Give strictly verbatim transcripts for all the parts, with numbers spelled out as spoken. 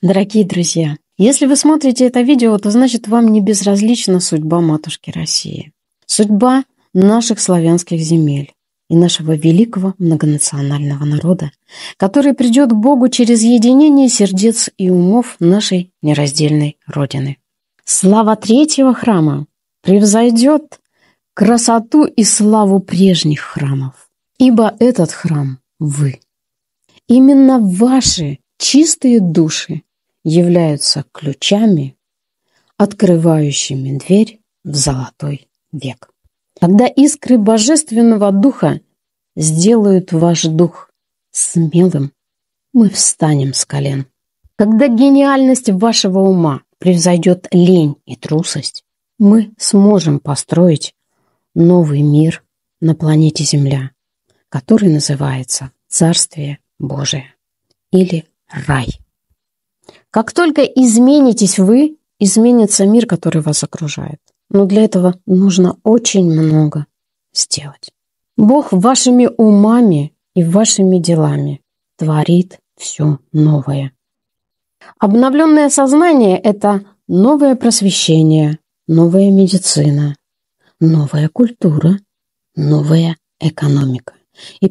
Дорогие друзья, если вы смотрите это видео, то значит вам не безразлична судьба матушки России, судьба наших славянских земель и нашего великого многонационального народа, который придет к Богу через единение сердец и умов нашей нераздельной Родины. Слава третьего храма превзойдет красоту и славу прежних храмов, ибо этот храм – вы. Именно ваши чистые души являются ключами, открывающими дверь в золотой век. Когда искры Божественного Духа сделают ваш дух смелым, мы встанем с колен. Когда гениальность вашего ума превзойдет лень и трусость, мы сможем построить новый мир на планете Земля, который называется Царствие Божие или рай. Как только изменитесь вы, изменится мир, который вас окружает. Но для этого нужно очень много сделать. Бог вашими умами и вашими делами творит все новое. Обновленное сознание – это новое просвещение, новая медицина, новая культура, новая экономика. И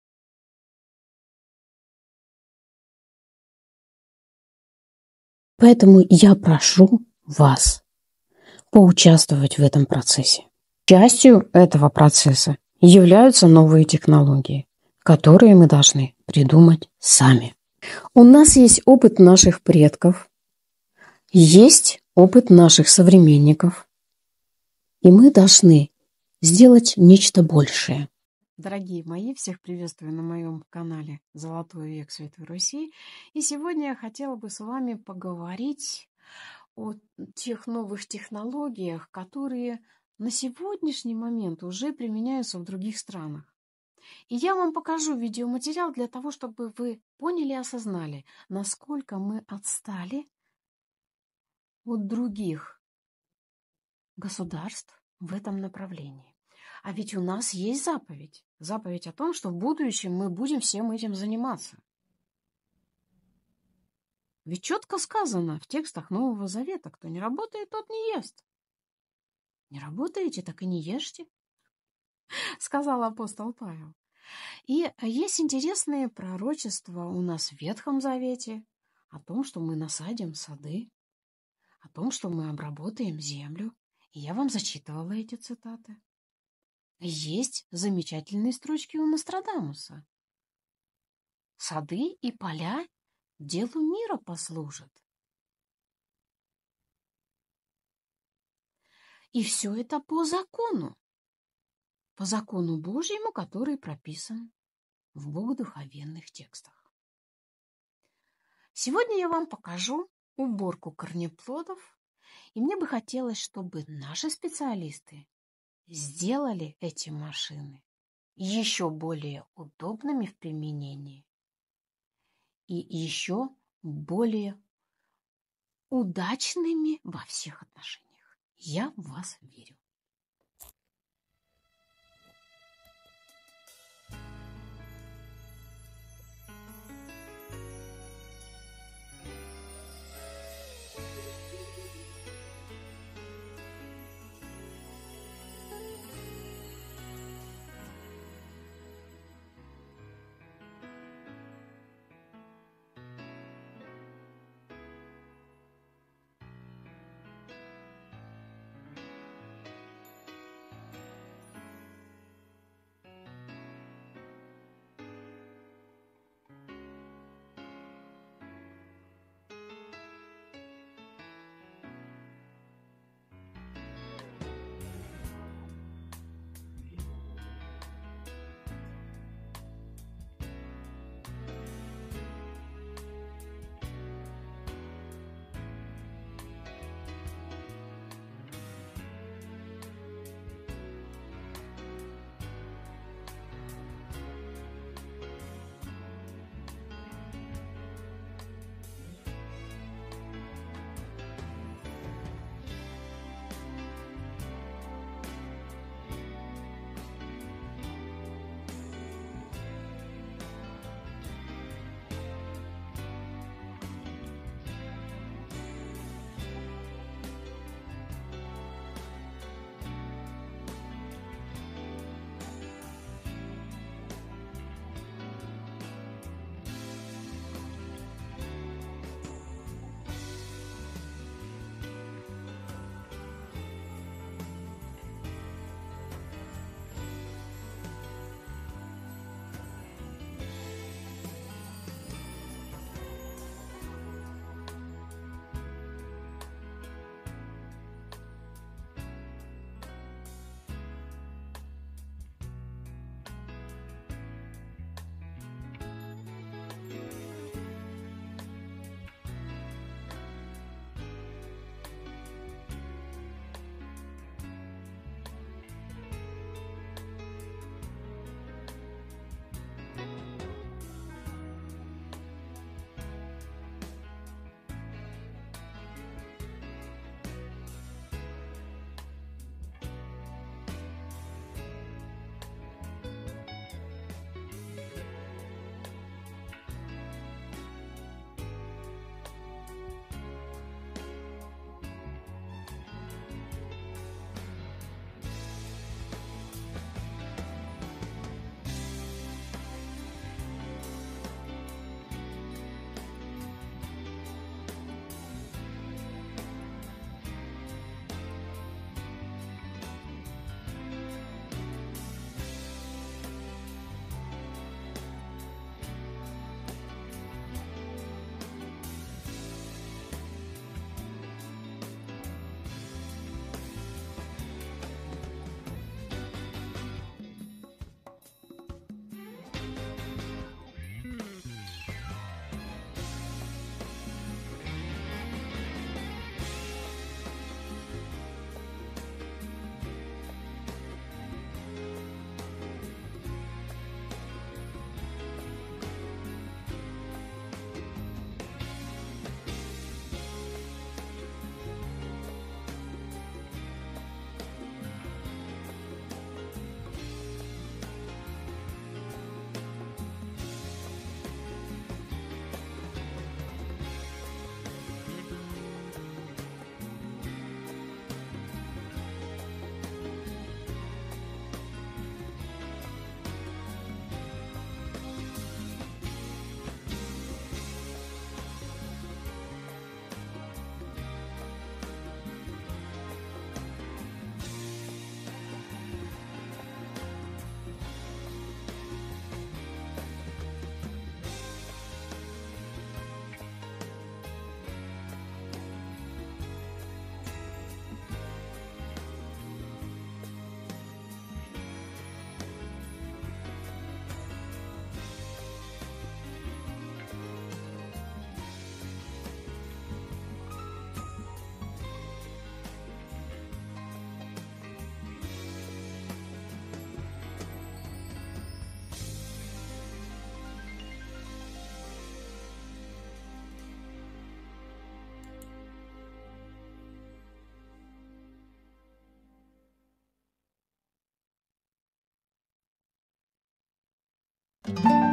поэтому я прошу вас поучаствовать в этом процессе. Частью этого процесса являются новые технологии, которые мы должны придумать сами. У нас есть опыт наших предков, есть опыт наших современников, и мы должны сделать нечто большее. Дорогие мои, всех приветствую на моем канале «Золотой век Святой Руси». И сегодня я хотела бы с вами поговорить о тех новых технологиях, которые на сегодняшний момент уже применяются в других странах. И я вам покажу видеоматериал для того, чтобы вы поняли и осознали, насколько мы отстали от других государств в этом направлении. А ведь у нас есть заповедь. Заповедь о том, что в будущем мы будем всем этим заниматься. Ведь четко сказано в текстах Нового Завета: кто не работает, тот не ест. Не работаете, так и не ешьте, сказал апостол Павел. И есть интересные пророчества у нас в Ветхом Завете о том, что мы насадим сады, о том, что мы обработаем землю. И я вам зачитывала эти цитаты. Есть замечательные строчки у Нострадамуса. Сады и поля делу мира послужат. И все это по закону, по закону Божьему, который прописан в богодухновенных текстах. Сегодня я вам покажу уборку корнеплодов, и мне бы хотелось, чтобы наши специалисты сделали эти машины еще более удобными в применении и еще более удачными во всех отношениях. Я в вас верю. Thank you.